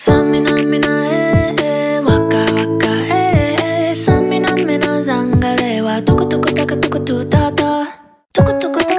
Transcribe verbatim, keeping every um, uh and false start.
Samina mina e e, waka waka e e. Samina mina zangale wa tuku tuku taka tuku tu ta ta. Tuku tuku